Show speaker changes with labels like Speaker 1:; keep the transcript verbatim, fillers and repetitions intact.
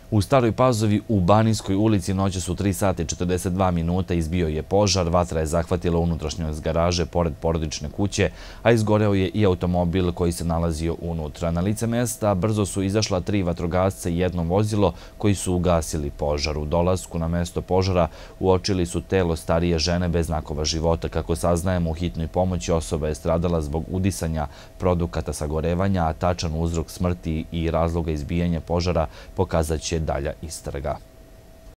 Speaker 1: U Staroj Pazovi u Banijskoj ulici noćas u tri sata i četrdeset dva minuta izbio je požar, vatra je zahvatila unutrašnjost garaže pored porodične kuće, a izgoreo je i automobil koji se nalazio unutra. Na lice mesta brzo su izašla tri vatrogasca i jedno vozilo koji su ugasili požar. U dolasku na mesto požara uočili su telo starije žene bez znakova života. Kako saznajemo, u hitnoj pomoći osoba je stradala zbog udisanja produkata sagorevanja, a tačan uzrok smrti i razloga izbijanja požara pokazat će dalja istraga.